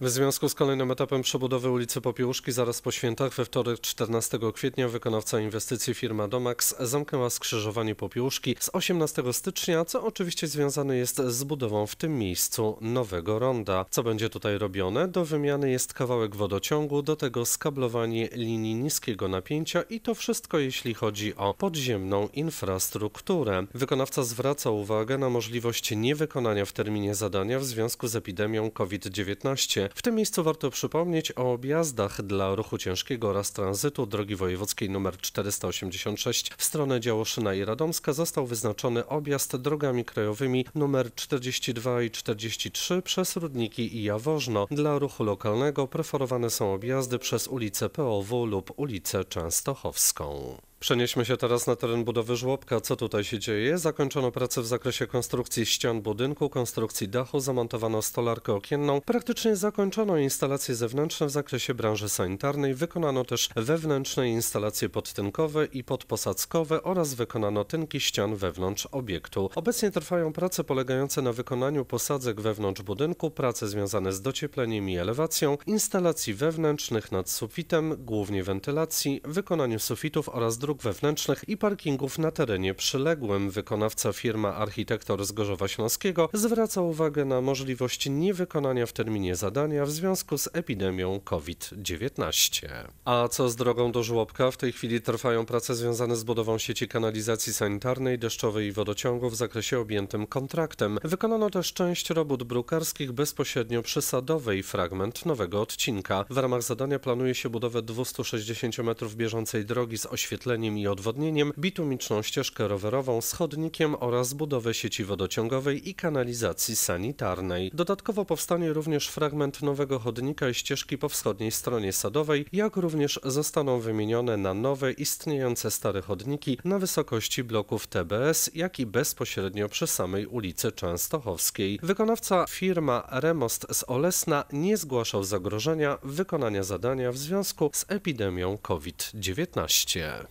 W związku z kolejnym etapem przebudowy ulicy Popiełuszki zaraz po świętach we wtorek 14 kwietnia wykonawca inwestycji firma Domax zamknęła skrzyżowanie Popiełuszki z 18 stycznia, co oczywiście związane jest z budową w tym miejscu nowego ronda. Co będzie tutaj robione? Do wymiany jest kawałek wodociągu, do tego skablowanie linii niskiego napięcia i to wszystko jeśli chodzi o podziemną infrastrukturę. Wykonawca zwraca uwagę na możliwość niewykonania w terminie zadania w związku z epidemią COVID-19. W tym miejscu warto przypomnieć o objazdach dla ruchu ciężkiego oraz tranzytu drogi wojewódzkiej nr 486 w stronę Działoszyna i Radomska został wyznaczony objazd drogami krajowymi nr 42 i 43 przez Rudniki i Jaworzno. Dla ruchu lokalnego preferowane są objazdy przez ulicę POW lub ulicę Częstochowską. Przenieśmy się teraz na teren budowy żłobka. Co tutaj się dzieje? Zakończono pracę w zakresie konstrukcji ścian budynku, konstrukcji dachu, zamontowano stolarkę okienną. Praktycznie zakończono instalacje zewnętrzne w zakresie branży sanitarnej. Wykonano też wewnętrzne instalacje podtynkowe i podposadzkowe oraz wykonano tynki ścian wewnątrz obiektu. Obecnie trwają prace polegające na wykonaniu posadzek wewnątrz budynku, prace związane z dociepleniem i elewacją, instalacji wewnętrznych nad sufitem, głównie wentylacji, wykonaniu sufitów oraz dróg wewnętrznych i parkingów na terenie przyległym. Wykonawca firma Architektor z Gorzowa Śląskiego zwraca uwagę na możliwość niewykonania w terminie zadania w związku z epidemią COVID-19. A co z drogą do żłobka? W tej chwili trwają prace związane z budową sieci kanalizacji sanitarnej, deszczowej i wodociągu w zakresie objętym kontraktem. Wykonano też część robót brukarskich bezpośrednio przy Sadowej, fragment nowego odcinka. W ramach zadania planuje się budowę 260 metrów bieżącej drogi z oświetleniem i odwodnieniem, bitumiczną ścieżkę rowerową z chodnikiem oraz budowę sieci wodociągowej i kanalizacji sanitarnej. Dodatkowo powstanie również fragment nowego chodnika i ścieżki po wschodniej stronie Sadowej, jak również zostaną wymienione na nowe, istniejące stare chodniki na wysokości bloków TBS, jak i bezpośrednio przy samej ulicy Częstochowskiej. Wykonawca firma Remost z Olesna nie zgłaszał zagrożenia wykonania zadania w związku z epidemią COVID-19.